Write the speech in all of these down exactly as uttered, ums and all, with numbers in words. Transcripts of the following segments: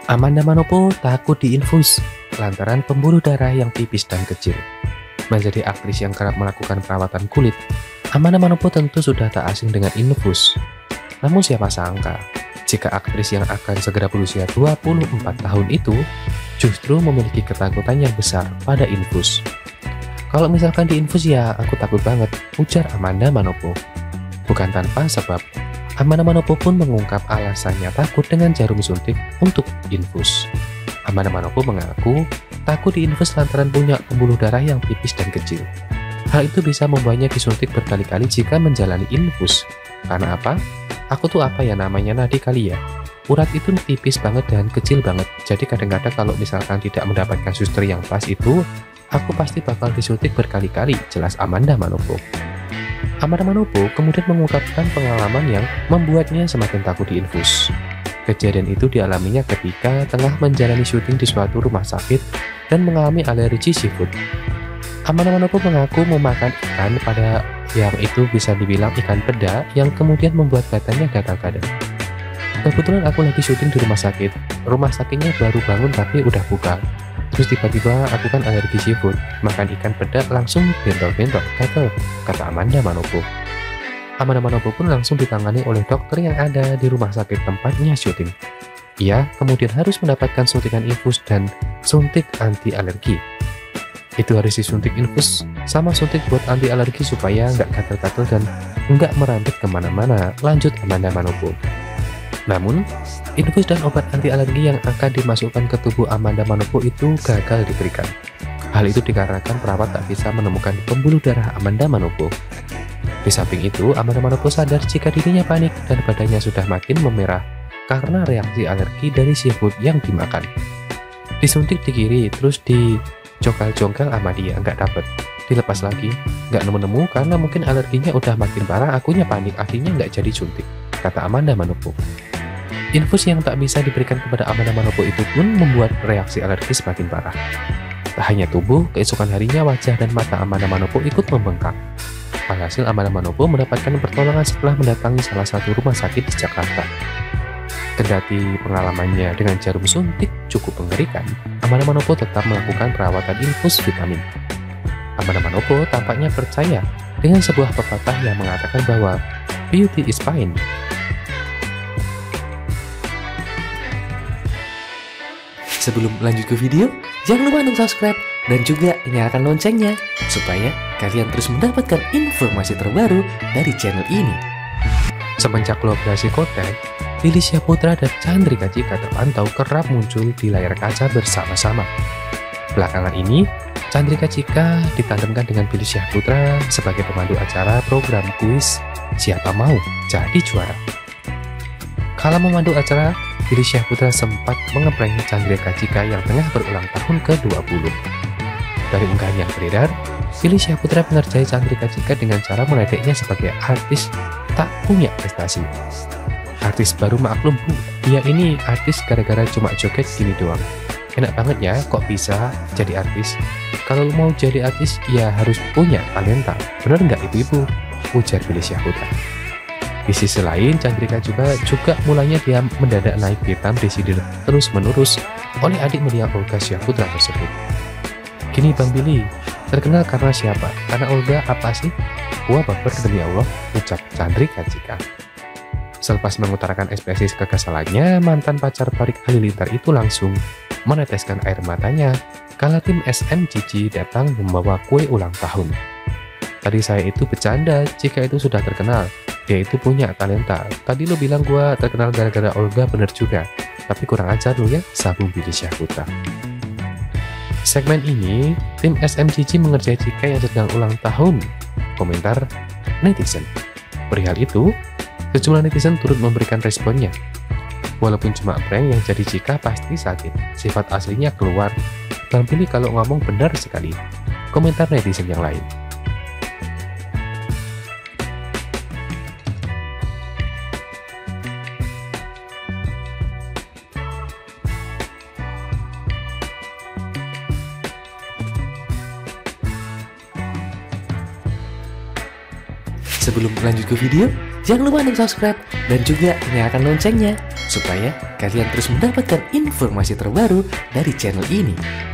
Amanda Manopo takut diinfus lantaran pembuluh darah yang tipis dan kecil. Menjadi aktris yang kerap melakukan perawatan kulit, Amanda Manopo tentu sudah tak asing dengan infus. Namun siapa sangka, jika aktris yang akan segera berusia dua puluh empat tahun itu justru memiliki ketakutan yang besar pada infus. Kalau misalkan diinfus ya aku takut banget, ujar Amanda Manopo. Bukan tanpa sebab, Amanda Manopo pun mengungkap alasannya takut dengan jarum suntik untuk infus. Amanda Manopo mengaku takut diinfus lantaran punya pembuluh darah yang tipis dan kecil. Hal itu bisa membuatnya disuntik berkali-kali jika menjalani infus. Karena apa? Aku tuh apa ya namanya nadi kali ya? Urat itu tipis banget dan kecil banget. Jadi kadang-kadang kalau misalkan tidak mendapatkan suster yang pas itu, aku pasti bakal disuntik berkali-kali, jelas Amanda Manopo. Amanda Manopo kemudian mengungkapkan pengalaman yang membuatnya semakin takut diinfus. Kejadian itu dialaminya ketika tengah menjalani syuting di suatu rumah sakit dan mengalami alergi seafood. Amanda Manopo mengaku memakan ikan pada yang itu bisa dibilang ikan peda yang kemudian membuat badannya gatal-gatal. Kebetulan aku lagi syuting di rumah sakit. Rumah sakitnya baru bangun tapi udah buka. Terus tiba-tiba aku kan alergi seafood, makan ikan peda langsung bentol-bentol, gatal, kata Amanda Manopo. Amanda Manopo pun langsung ditangani oleh dokter yang ada di rumah sakit tempatnya syuting. Ia kemudian harus mendapatkan suntikan infus dan suntik anti alergi. Itu harus disuntik infus sama suntik buat anti alergi supaya nggak gatal-gatal dan nggak merambet kemana-mana, lanjut Amanda Manopo. Namun, infus dan obat anti alergi yang akan dimasukkan ke tubuh Amanda Manopo itu gagal diberikan. Hal itu dikarenakan perawat tak bisa menemukan pembuluh darah Amanda Manopo. Di samping itu, Amanda Manopo sadar jika dirinya panik dan badannya sudah makin memerah karena reaksi alergi dari seafood yang dimakan. Disuntik di kiri, terus dijongkal-jongkal sama dia, nggak dapet. Dilepas lagi, nggak nemu-nemu karena mungkin alerginya udah makin parah, akunya panik, akhirnya nggak jadi suntik, kata Amanda Manopo. Infus yang tak bisa diberikan kepada Amanda Manopo itu pun membuat reaksi alergi semakin parah. Tak hanya tubuh, keesokan harinya wajah dan mata Amanda Manopo ikut membengkak. Alhasil Amanda Manopo mendapatkan pertolongan setelah mendatangi salah satu rumah sakit di Jakarta. Kendati pengalamannya dengan jarum suntik cukup mengerikan, Amanda Manopo tetap melakukan perawatan infus vitamin. Amanda Manopo tampaknya percaya dengan sebuah pepatah yang mengatakan bahwa beauty is fine. Sebelum lanjut ke video, jangan lupa untuk subscribe dan juga nyalakan loncengnya supaya kalian terus mendapatkan informasi terbaru dari channel ini. Semenjak kolaborasi konten, Lily Syahputra dan Chandrika Cika terpantau kerap muncul di layar kaca bersama-sama. Belakangan ini, Chandrika Cika ditandemkan dengan Lily Syahputra sebagai pemandu acara program kuis Siapa Mau Jadi Juara. Kala memandu acara, Lily Syahputra sempat mengeprank Chandrika Cika yang tengah berulang tahun ke dua puluh. Dari unggahan yang beredar, Lily Syahputra mengerjai Chandrika Cika dengan cara meledeknya sebagai artis tak punya prestasi. Artis baru maklum bu, dia ini artis gara-gara cuma joget gini doang. Enak banget ya, kok bisa jadi artis? Kalau mau jadi artis, ya harus punya talenta. Bener nggak ibu-ibu? Ujar Lily Syahputra. Di sisi lain, Chandrika juga juga mulanya dia mendadak naik pitam disidir terus-menerus oleh adik mulia Olga Syahputra tersebut. Gini Bang Billy, terkenal karena siapa? Karena Olga apa sih? Wah baper demi Allah, ucap Chandrika Cika. Selepas mengutarakan ekspresi kekesalannya, mantan pacar Farid Halilintar itu langsung meneteskan air matanya kala tim S M C C datang membawa kue ulang tahun. Tadi saya itu bercanda jika itu sudah terkenal. Dia itu punya talenta. Tadi lo bilang gua terkenal gara-gara Olga, bener juga. Tapi kurang ajar lo ya, sambung Lily Syahputra. Segmen ini, tim S M C C mengerjai Cika yang sedang ulang tahun. Komentar netizen. Perihal itu, sejumlah netizen turut memberikan responnya. Walaupun cuma prank, yang jadi Cika pasti sakit. Sifat aslinya keluar. Bang Billy kalau ngomong benar sekali. Komentar netizen yang lain. Sebelum lanjut ke video, jangan lupa untuk subscribe dan juga nyalakan loncengnya supaya kalian terus mendapatkan informasi terbaru dari channel ini.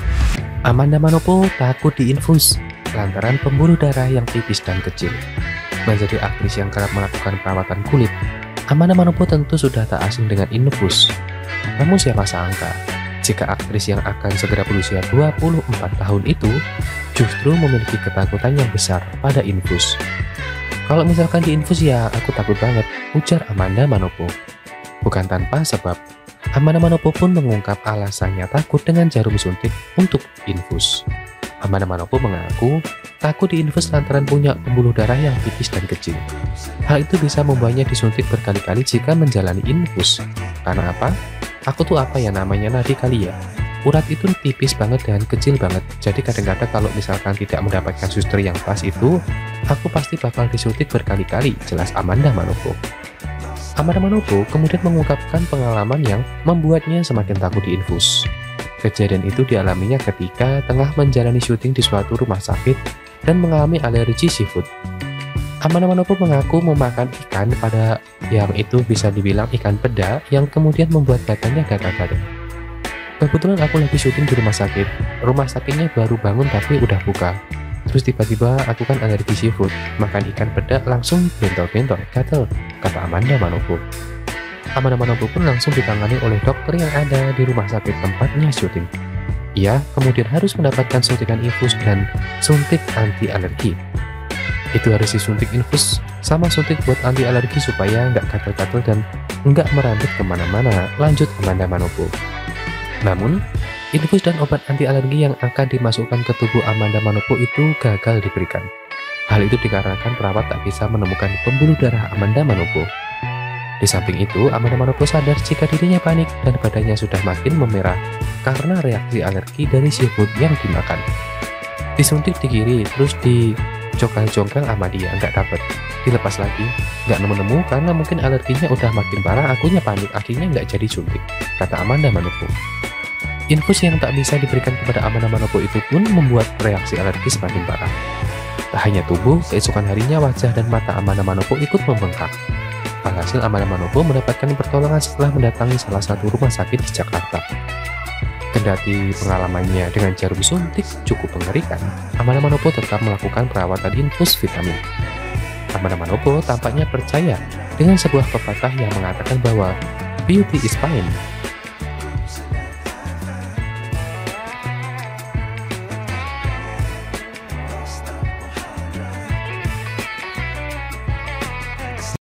Amanda Manopo takut diinfus lantaran pembuluh darah yang tipis dan kecil. Menjadi aktris yang kerap melakukan perawatan kulit, Amanda Manopo tentu sudah tak asing dengan infus. Namun siapa sangka, jika aktris yang akan segera berusia dua puluh empat tahun itu justru memiliki ketakutan yang besar pada infus. Kalau misalkan diinfus ya aku takut banget, ujar Amanda Manopo. Bukan tanpa sebab, Amanda Manopo pun mengungkap alasannya takut dengan jarum suntik untuk infus. Amanda Manopo mengaku takut diinfus lantaran punya pembuluh darah yang tipis dan kecil. Hal itu bisa membuatnya disuntik berkali-kali jika menjalani infus. Karena apa? Aku tuh apa ya namanya nadi kali ya? Urat itu tipis banget dan kecil banget, jadi kadang-kadang kalau misalkan tidak mendapatkan suster yang pas itu, aku pasti bakal disuntik berkali-kali, jelas Amanda Manopo. Amanda Manopo kemudian mengungkapkan pengalaman yang membuatnya semakin takut diinfus. Kejadian itu dialaminya ketika tengah menjalani syuting di suatu rumah sakit dan mengalami alergi seafood. Amanda Manopo mengaku memakan ikan pada yang itu bisa dibilang ikan peda yang kemudian membuat badannya gatal-gatal. Kebetulan aku lagi syuting di rumah sakit. Rumah sakitnya baru bangun tapi udah buka. Terus tiba-tiba aku kan alergi seafood. Makan ikan peda langsung bentol-bentol, gatel, kata Amanda Manopo. Amanda Manopo pun langsung ditangani oleh dokter yang ada di rumah sakit tempatnya syuting. Ia kemudian harus mendapatkan suntikan infus dan suntik anti alergi. Itu harus disuntik infus sama suntik buat anti alergi supaya nggak gatel-gatel dan nggak merambut kemana-mana, lanjut Amanda Manopo. Namun, infus dan obat anti alergi yang akan dimasukkan ke tubuh Amanda Manopo itu gagal diberikan. Hal itu dikarenakan perawat tak bisa menemukan pembuluh darah Amanda Manopo. Di samping itu, Amanda Manopo sadar jika dirinya panik dan badannya sudah makin memerah karena reaksi alergi dari seafood yang dimakan. Disuntik di kiri, terus dicongkel-congkel sama dia, nggak dapet. Dilepas lagi, nggak nemu-nemu karena mungkin alerginya udah makin parah, akunya panik, akhirnya nggak jadi suntik, kata Amanda Manopo. Infus yang tak bisa diberikan kepada Amanda Manopo itu pun membuat reaksi alergi semakin parah. Tak hanya tubuh, keesokan harinya wajah dan mata Amanda Manopo ikut membengkak. Alhasil Amanda Manopo mendapatkan pertolongan setelah mendatangi salah satu rumah sakit di Jakarta. Kendati pengalamannya dengan jarum suntik cukup mengerikan, Amanda Manopo tetap melakukan perawatan infus vitamin. Amanda Manopo tampaknya percaya dengan sebuah pepatah yang mengatakan bahwa beauty is pain,